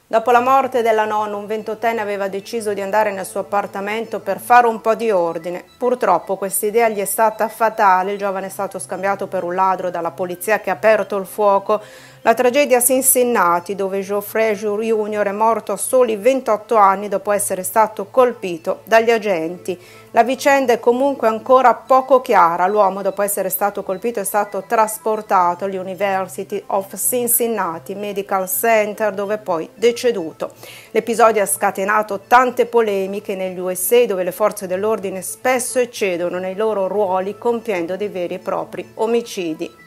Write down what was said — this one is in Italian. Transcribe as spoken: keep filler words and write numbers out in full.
Dopo la morte della nonna, un ventottenne aveva deciso di andare nel suo appartamento per fare un po' di ordine. Purtroppo questa idea gli è stata fatale, il giovane è stato scambiato per un ladro dalla polizia che ha aperto il fuoco. La tragedia a Cincinnati, dove Geoffrey junior è morto a soli ventotto anni dopo essere stato colpito dagli agenti. La vicenda è comunque ancora poco chiara. L'uomo, dopo essere stato colpito, è stato trasportato all'University of Cincinnati Medical Center, dove poi è deceduto. L'episodio ha scatenato tante polemiche negli U S A, dove le forze dell'ordine spesso eccedono nei loro ruoli compiendo dei veri e propri omicidi.